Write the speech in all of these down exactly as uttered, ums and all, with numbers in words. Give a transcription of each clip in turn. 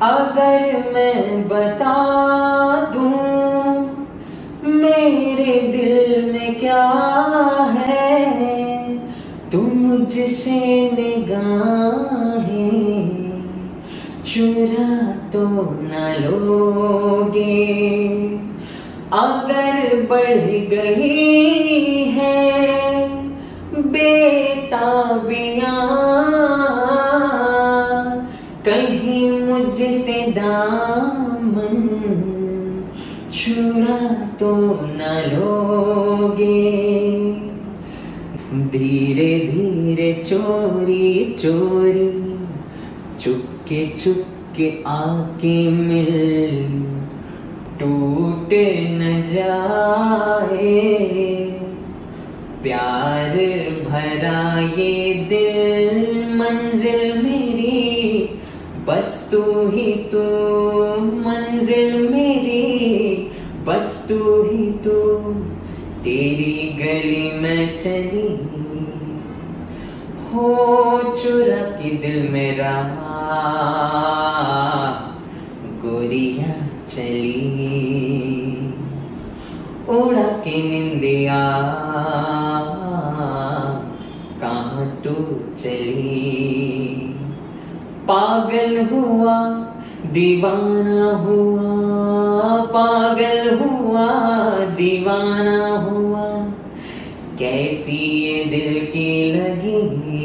अगर मैं बता दूं मेरे दिल में क्या है, तुम मुझसे निगाहें चुरा तो न लोगे। अगर बढ़ गई है बेताबियां कहीं मुझसे दामन छुरा तो न लोगे। धीरे धीरे चोरी चोरी चुपके चुपके आके मिल, टूट न जाए प्यार भरा ये दिल। मंजिल मेरी बस तू ही तू, मंजिल मेरी बस तू ही तू। तेरी गली में चली हो चुरा के दिल मेरा, गोरिया चली उड़ा के निंदिया कहाँ तू चली। पागल हुआ दीवाना हुआ, पागल हुआ दीवाना हुआ। कैसी ये दिल की लगी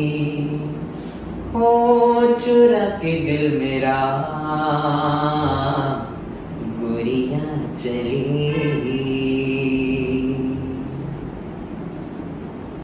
हो चुरा के दिल मेरा, गोरिया चली।